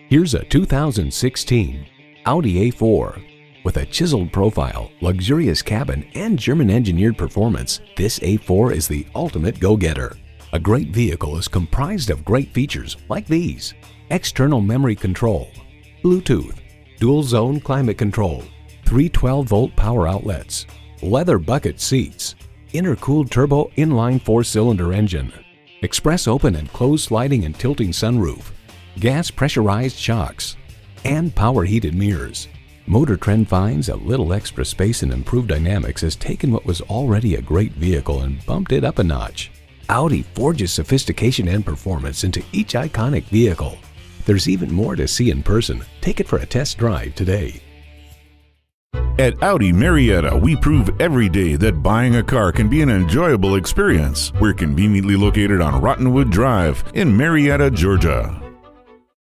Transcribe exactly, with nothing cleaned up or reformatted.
Here's a two thousand sixteen Audi A four. With a chiseled profile, luxurious cabin, and German-engineered performance, this A four is the ultimate go-getter. A great vehicle is comprised of great features like these: external memory control, Bluetooth, dual-zone climate control, three twelve volt power outlets, leather bucket seats, intercooled turbo inline four-cylinder engine, express open and closed sliding and tilting sunroof, gas pressurized shocks, and power heated mirrors. Motor Trend finds a little extra space and improved dynamics has taken what was already a great vehicle and bumped it up a notch. Audi forges sophistication and performance into each iconic vehicle. There's even more to see in person. Take it for a test drive today. At Audi Marietta, we prove every day that buying a car can be an enjoyable experience. We're conveniently located on Rottenwood Drive in Marietta, Georgia.